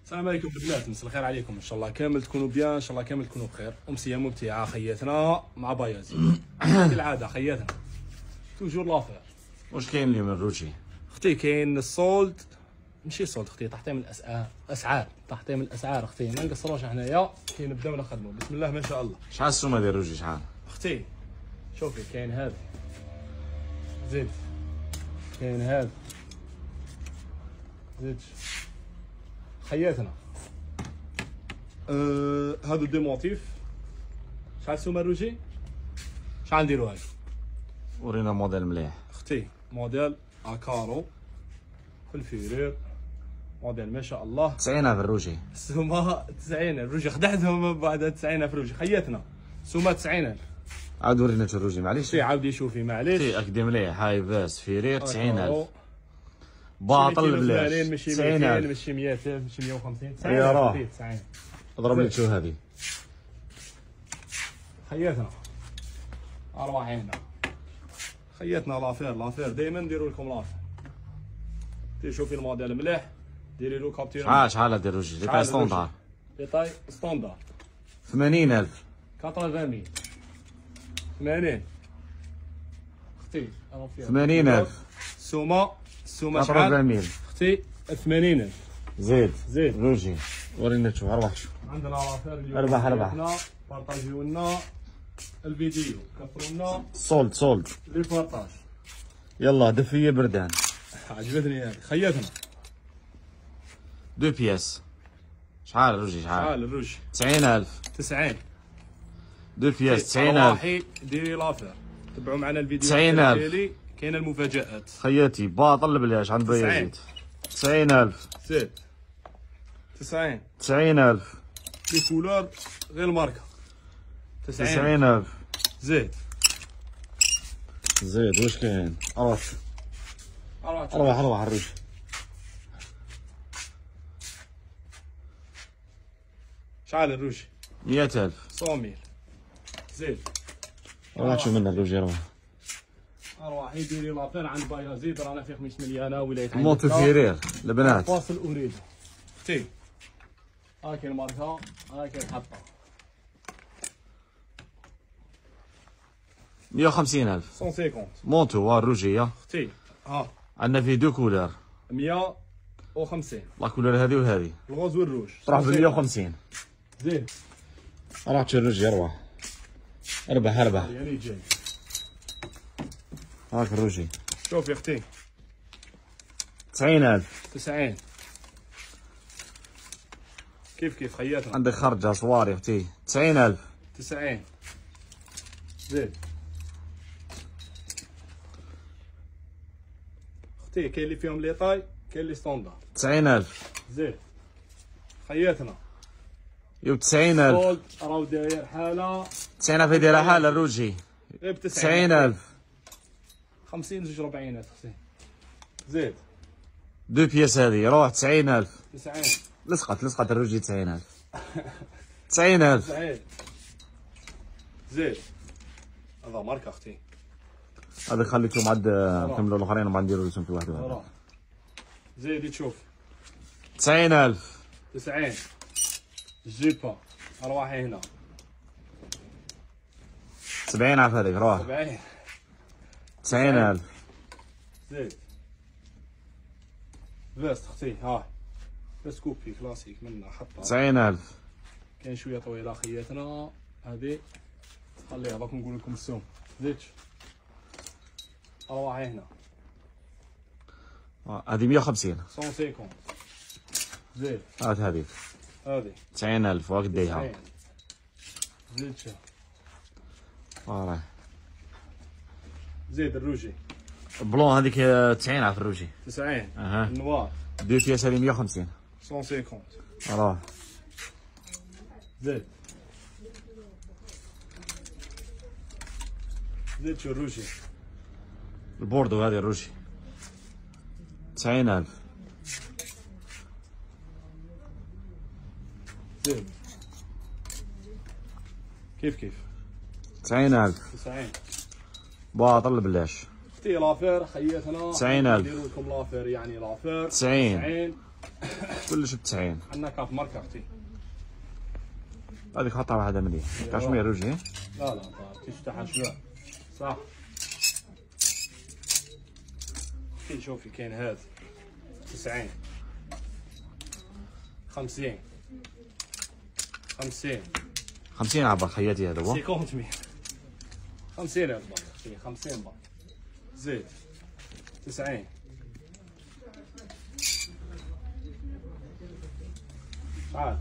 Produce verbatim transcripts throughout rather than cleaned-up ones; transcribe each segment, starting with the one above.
السلام عليكم البنات، مساء الخير عليكم. ان شاء الله كامل تكونوا بيان، ان شاء الله كامل تكونوا بخير. امسيه ممتعه خياتنا مع بايازي كالعاده. خياتنا توجور لافير. واش كاين اليوم الروجي؟ اختي كاين السولد، ماشي سولد اختي، تحطيم الاسعار، اسعار تحطيم الاسعار اختي، ما نقصروش حنايا، كي نبداو نخدموا. بسم الله ما شاء الله. شحال السومه ديال الروجي شحال؟ اختي شوفي، كاين هذا زيد، كاين هذا زيد خياتنا. أه هادو دي موتيف. شحال السومه الروجي؟ شحال نديروها لك؟ ورينا موديل مليح اختي. موديل اكارو في الفيرير، موديل ما شاء الله. تسعين في الروجي. السومه تسعين الروجي، خدعتهم بعد تسعين في الروجي. خياتنا سومه تسعين ألف. عاود ورينا الروجي معليش. شي عاودي شوفي معليش. تي اكدي مليح. هاي باس فيرير تسعين ألف. باطل بلاش. ماشي تسعين ألف ماشي مية ماشي مية وخمسين. تسعين يا راه. ألف تسعين. اضرب لي شو هذه. خياتنا ارواحينا. خياتنا لافير لافير دائما نديروا لكم لافير. تي شوفي الموديل مليح، ديري له كابتير. شحال شحال هادي الروجي؟ لي تاي ستوندار. لي تاي ستوندار ثمانين ألف. ثمانين مية. ثمانين اختي ثمانين ألف. السومه السومه شحال؟ أربعمية اختي ثمانين ألف. زيد زيد روجي. ورينا شوف اربح شوف. عندنا لافير اليوم. اربح اربح. بارطاجيو لنا الفيديو، كثروا لنا سولد سولد لي بارطاج. يلا دفيه بردان. عجبتني هذه. خياتنا دو بياس. شحال الروجي شحال؟ شحال الروج؟ تسعين ألف. تسعين. دو بياس تسعين ألف. واحد ديري لافير. تبعوا معنا الفيديو تسعين ألف. ديالي، كاين المفاجآت. خياتي باطل بلاش عند بايزيد. تسعين ألف. زيد تسعين. تسعين ألف. لي كولور غير الماركه. تسعين. تسعين ألف. زيد زيد واش كاين؟ أروح أروح أروح أروح الروج. شحال الروج؟ مية ألف. مية. زيد أروح شو منها الروج يروح. أروح يديري لافير عند بايازيد، رانا في خميس مليانه ولايه عين موتو فيرير البنات. فاصل اريد. اختي هاكي الماركه، هاكي الحطه. مية وخمسين ألف. مية وخمسين. موتو وا الروجية. اختي ها عندنا فيه دو كولور. مية وخمسين. لا كولور هذه وهذه. الغوز والروج. تروح ب مية وخمسين. زين أروح تشوف الروج يروح. اربح اربح. يعني جاي. هاك الروجي. شوف يا اختي. تسعين ألف. تسعين. كيف كيف خياتنا. عندك خرجة صواري اختي. تسعين ألف. تسعين. زيد اختي كاين اللي فيهم لي طاي، كاين اللي ستوندار. تسعين ألف. زيد خياتنا. يو تسعين ألف. سولد راهو داير حاله. تسعين ألف يديرها حالة الروجي. غير ب تسعين ألف. خمسين زوج ربعينات اختي. زيد دو بياس هذه روح تسعين ألف. تسعين. لصقت لصقت الروجي تسعين ألف. تسعين ألف. تسعين. زيد هذا ماركه اختي. هذا خليكم عاد نكملوا الاخرين وبعد نديروا لكم في واحد واحد. زيد تشوف. تسعين ألف. تسعين. جيبا ارواحي هنا. سبعين ألف هذيك روح. سبعين. تسعين ألف. زيد فيست اختي. ها فيست كوبي كلاسيك منا حطها. تسعين ألف. كاين شويه طويله خياتنا هذه، خليها باك نقول لكم السوم. زيد ارواحي هنا. هذه مية وخمسين. مية وخمسين. زيد هات هذيك. هذه تسعين ألف واك ديها. تسعين. زيد شا واه زيد الروجي. بلون هذيك تسعين ألف الروجي. تسعين. اها. النوار. دو بياس هذه مية وخمسين. مية وخمسين. راه. زيد زيد شو الروجي. البوردو هذه الروجي. تسعين ألف. زيد كيف كيف. تسعين ألف. تسعين. باطل بلاش. اختي لافير خياتنا. تسعين ألف. نديرو لكم لافير يعني لافير. تسعين. تسعين. كلش ب تسعين. عندنا كاف ماركه اختي. هذيك حطها واحده مليح. كاشمير وجهي. لا لا تفتح شويه صح. اختي شوفي كاين هذا تسعين خمسين خمسين خمسين عبر خياتي هذا هو. خمسين مية خمسين عبر اختي خمسين بار. زيد تسعين تعال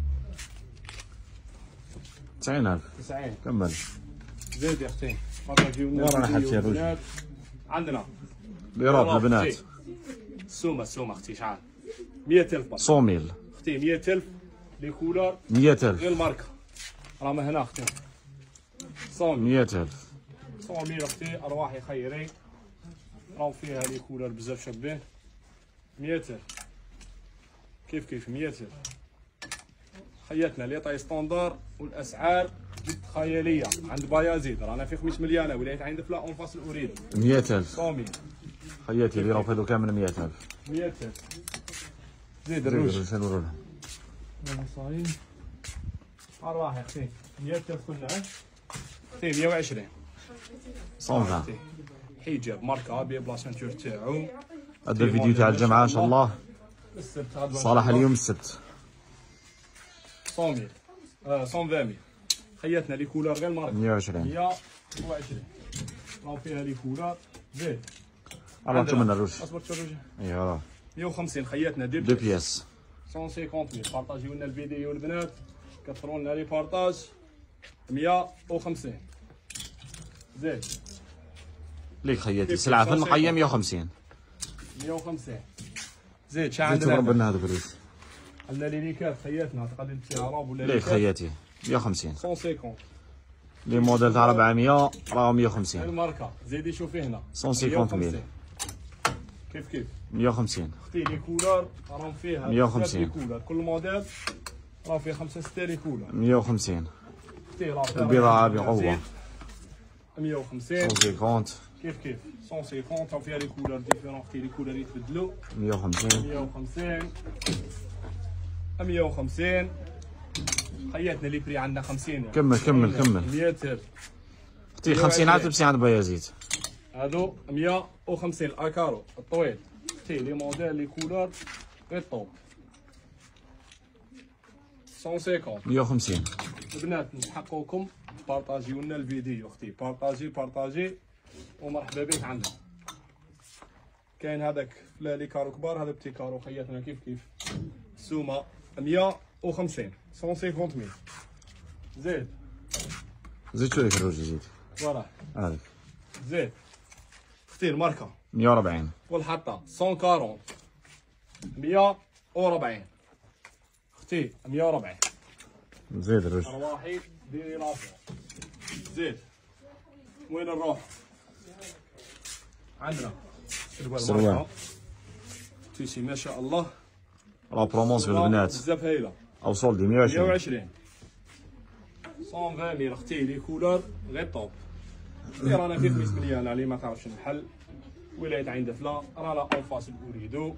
تسعين ألف. تسعين كمل. زيد يا اختي. مرة جيبنا ورانا حتى الرجل. عندنا ليراب البنات. السومة السومة اختي شحال؟ مية ألف بار. صوميل. اختي مية ألف لي كولر. مية ألف. غير الماركة. راهم هنا اختي. صوميل. مية ألف. صوميل اختي ارواحي خيري. راهم فيها لي كولر بزاف شابين. مية ألف. كيف كيف مية ألف. خياتنا لي طاي ستاندار والاسعار جد خياليه. عند بايازيد رانا في خمس مليانه ولايت عند فلا اون فاصل اريد. مية ألف. صوميل. خياتي اللي راهو هذو كامل مية ألف. مية ألف. زيد الروج. شنو نقول لها؟ صايم. ارواح يا اختي. مية ألف كلها. اختي مية وعشرين. صومها. حجاب ماركه بي بلا سانتور تاعو. هذا الفيديو تاع الجمعه ان شاء الله. السبت هذا صالح اليوم السبت. مية آه مية. خياتنا لي كولر غير الماركه. مية وعشرين. مية وعشرين. راهو فيها لي كولر. زيد. راه تمنى الروج. اصبر الروج. ايوا مية وخمسين خياتنا دو دو بياس. مية وخمسين مية. بارطاجيو لنا الفيديو البنات. كثروا لنا لي بارطاج. مية وخمسين. زيد. ليك خياتي سلعه في النقيه مية وخمسين. مية وخمسين. زيد شحال عندنا؟ عندنا؟ ربنا هذا الروج. عندنا لي ليكات خياتنا تقدر تشري عرب ولا ليك خياتي مية وخمسين. مية وخمسين. لي موديل تاع أربعمية راهو مية وخمسين. الماركه زيدي شوفي هنا. مية وخمسين ميل. كيف كيف. مية وخمسين. اختي لي كولر راهم فيها مية وخمسين. كولر كل موديل راه فيه خمسة ستة لي كولر. مية وخمسين. اختي راه فيها البضاعه بقوه. مية وخمسين. مية وخمسين. كيف كيف. مية وخمسين راه فيها لي كولر ديفيرون اختي لي كولر يتبدلوا. مية وخمسين. مية وخمسين. مية وخمسين. خياتنا لي بري عندنا خمسين. كمل كمل كمل. مية ألف. اختي خمسين عاد تلبسي عند بايازيد. هادو مية وخمسين الاكارو الطويل. اختي لي موديل لي كولر غير طوب. مية وخمسين. مية وخمسين. البنات نحقوكم بارطاجيو لنا الفيديو اختي. بارطاجي بارطاجي ومرحبا بك عندنا. كاين هذاك لي كارو كبار هذا بتي كارو خياتنا كيف كيف. سومه مية وخمسين. مية وخمسين ميل. زيد. زيد شويه في الروج زيد. فوالا. هذاك. زيد. اختي الماركه. مية وأربعين. والحطه مية وأربعين. مية وأربعين. اختي مية وأربعين. زيد الروج. ارواحي ديري راسها. زيد. وين نروح؟ عندنا سروال. تيشي ما شاء الله. راه برومونس في البنات. بزاف هايله. او سولدي مية وعشرين. مية وعشرين. مية وعشرين ميل اختي لي كولر غير طوب. رانا في خمس مليان اللي ما تعرفش المحل. ولاية عين دفله رانا اون فاس اريدو.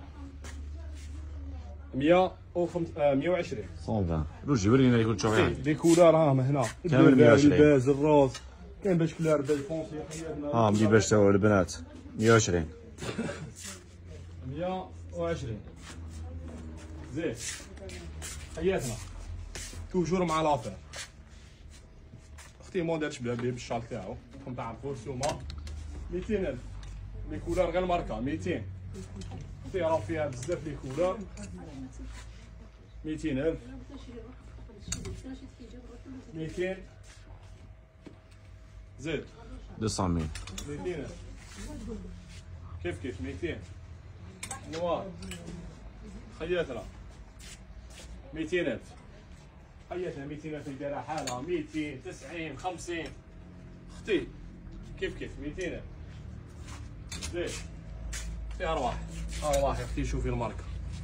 مية وخمسين. مية وعشرين. مية وعشرين. روجي ورينا اللي كنت تشوف يعني. لي كولر راهم هنا. كامل مية وعشرين. الباز الروز كاين باش كلار باز فونسي. ها مجيب باش تاو البنات. مية وعشرين. مية وعشرين. زين حياتنا توجور مع لافير. اختي موديل شبابي بالشال تاعو راكم تعرفوا السومه ميتين ألف. لي كولر غير الماركه ميتين. اختي راه فيها بزاف لي كولر. ميتين ألف. ميتين. زيد. مئتين ميل. ميتين ألف. كيف كيف ميتين. نوار. خياتنا ميتين ألف. خياتنا ميتين ألف دايره حالها. ميتين تسعين خمسين. اختي كيف كيف ميتين ألف. زين في ارواح. ارواح يا اختي شوفي الماركه.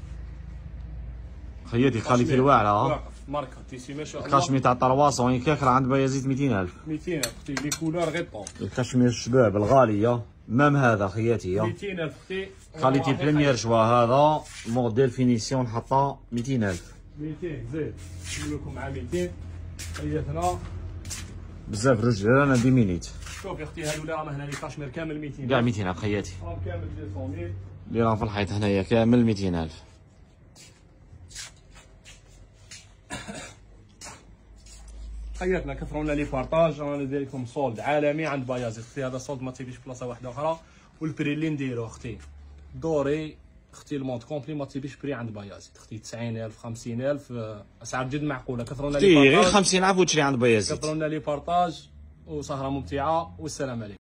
خياتي خالي في الواعره ها. ماركه تيسي ما شاء الله. الكاشمير تاع طرواس وين كاكرا عند بايازيد ميتين ألف. ميتين ألف اختي لي كولر غير طون. الكاشمير الشباب الغاليه مام هذا خياتي ميتين ألف اختي. كاليتي بريمير شوا، هذا موديل فينيسيون حطها ميتين ألف. ميتين زيد نقول لكم مع ميتين خياتنا بزاف رجل انا دي مينيت. شوف يا اختي هادو اللي راهم هنا لي كاشمير كامل ميتين كاع ميتين ألف خياتي، راهم كامل مئتين ألف اللي راهم في الحيط هنايا كامل ميتين ألف. خياتنا كثروا لنا لي بارطاج، رانا ندير لكم صولد عالمي عند بايازيد اختي. هذا صولد ما تيبيش بلاصه واحده اخرى، والبري اللي نديروه اختي دوري اختي المونت كومبلي ما تيبيش بري عند بايازيد اختي. تسعين ألف خمسين ألف اسعار جد معقوله. كثروا لنا لي غير بارطاج، خمسين ألف وتشري عند بايازيد. كثروا لنا لي بارطاج وسهره ممتعه والسلام عليكم.